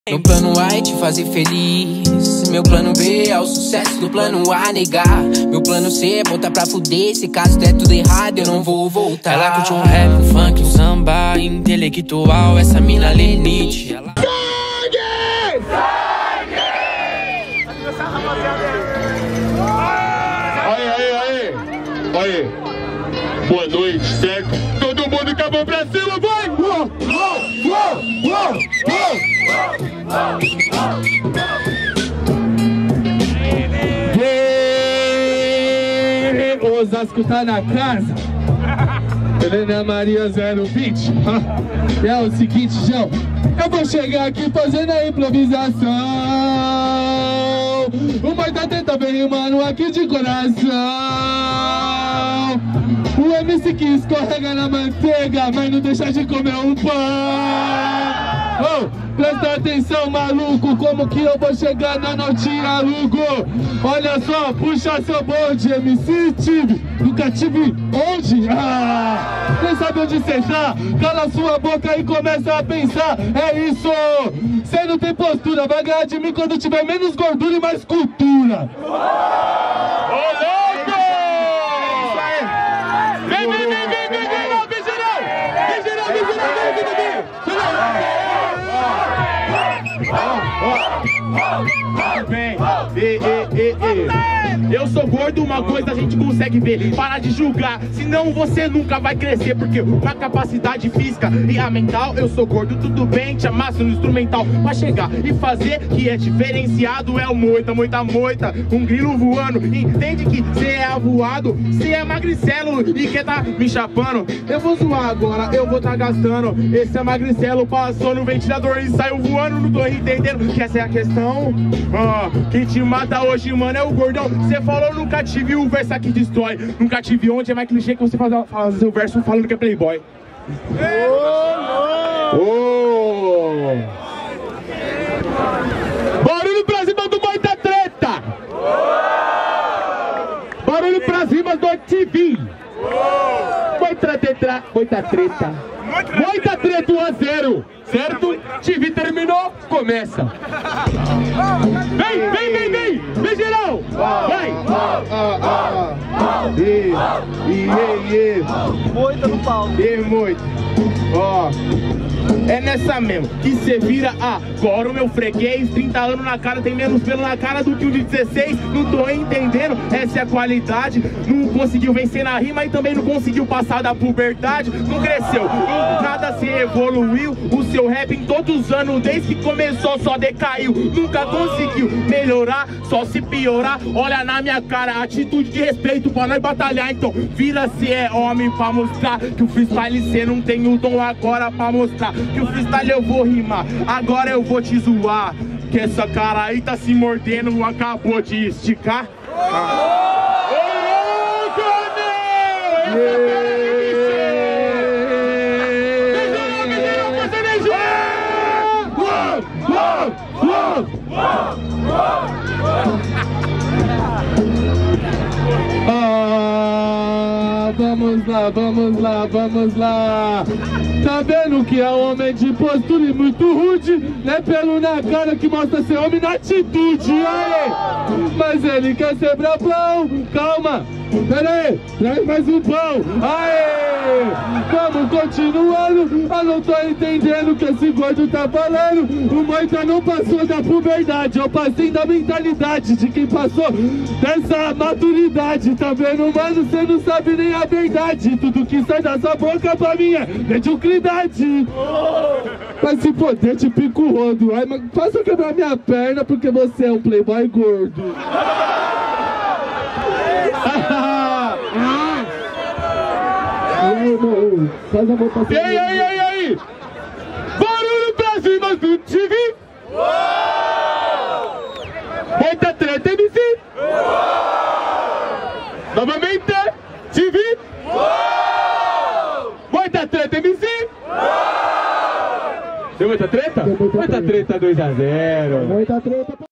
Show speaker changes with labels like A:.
A: Meu plano A é te fazer feliz. Meu plano B é o sucesso do plano A negar. Meu plano C é botar pra fuder. Se caso der tudo errado eu não vou voltar.
B: Ela curte um rap, um funk, um samba intelectual. Essa mina lenite. Ela...
C: Aí, boa noite, certo? Todo mundo com a mão pra cima, vai! Osasco tá na casa. Helena Maria 020. É o seguinte, João. Eu vou chegar aqui fazendo a improvisação. O Maita tenta bem rimando aqui de coração. O MC que escorrega na manteiga, mas não deixa de comer um pão. Oh, presta atenção, maluco, como que eu vou chegar na notinha, Lugo? Olha só, puxa seu bonde, MC tive. Nunca tive onde? Nem sabe onde cê tá? Cala sua boca e começa a pensar. É isso! Cê não tem postura, vai ganhar de mim quando tiver menos gordura e mais cultura. Ô, louco! Vem, eu sou gordo, uma coisa a gente consegue ver. Para de julgar, senão você nunca vai crescer. Porque na capacidade física e a mental eu sou gordo, tudo bem, te amasso no instrumental. Pra chegar e fazer que é diferenciado é o moita, um grilo voando. Entende que cê é avoado, cê é magricelo e quer tá me chapando. Eu vou zoar agora, eu vou tá gastando. Esse é magricelo, passou no ventilador e saiu voando. Não tô entendendo que essa é a questão. Quem te mata hoje, mano, é o gordão. Cê falou, nunca tive o verso que destrói. Nunca tive onde é mais clichê que você fazer o verso falando que é playboy. Barulho pra cima do Moita Treta. Barulho pra cima do TV. Moita Treta. Moita Treta 1-0, certo? TV terminou, começa. Vem geral! Vai! Moita no pau. Moita. Ó. É nessa mesmo que cê vira agora o meu freguês. 30 anos na cara, tem menos pelo na cara do que um de 16. Não tô entendendo, essa é a qualidade. Não conseguiu vencer na rima e também não conseguiu passar da puberdade. Não cresceu, em nada se evoluiu. O seu rap em todos os anos, desde que começou, só decaiu. Nunca conseguiu melhorar, só se piorar. Olha na minha cara, atitude de respeito pra nós batalhar. Então vira se é homem pra mostrar que o freestyle cê não tem o dom agora pra mostrar que o freestyle eu vou rimar, agora eu vou te zoar. Que essa cara aí tá se mordendo, acabou de esticar. Vamos lá. Tá vendo que é homem de postura e muito rude? Não é pelo na cara que mostra ser homem na atitude. Aê! Mas ele quer ser brabão. Calma, pera aí, traz mais um pão. Aê! Vamos continuando. Eu não tô entendendo o que esse gordo tá falando. O Moita não passou da puberdade, eu passei da mentalidade de quem passou dessa maturidade. Tá vendo, mano? Cê não sabe nem a verdade. Tudo que sai da sua boca pra mim é mediocridade. Vai se poder de pico rodo. Ai, mas faça eu quebrar minha perna porque você é um playboy gordo. Faz a votação. E aí? Barulho pra cima do TV. Moita Treta MC. Novamente, TV. Moita Treta MC. Deu muita treta? Muita treta 2-0. Muita treta.